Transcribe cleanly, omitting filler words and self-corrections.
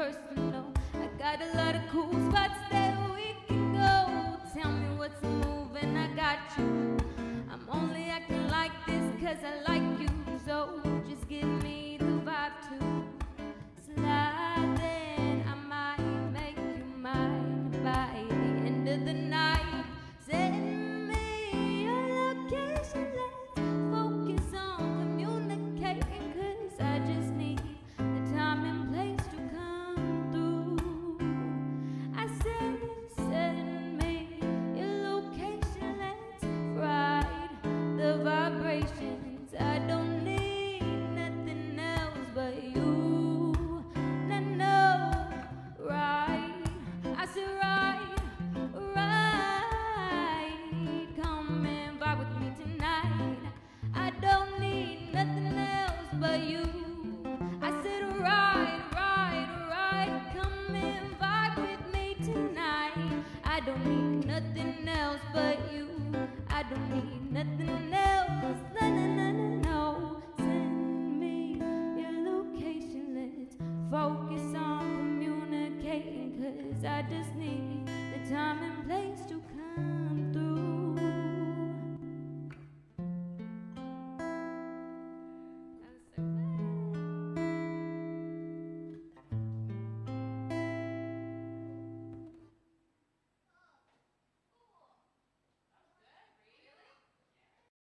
personal. I got a lot of cool spots that we can go. Tell me what's moving, I got you. I'm only acting like this cause I like you. So just give me the vibe to slide in. I might make you mine by the end of the night.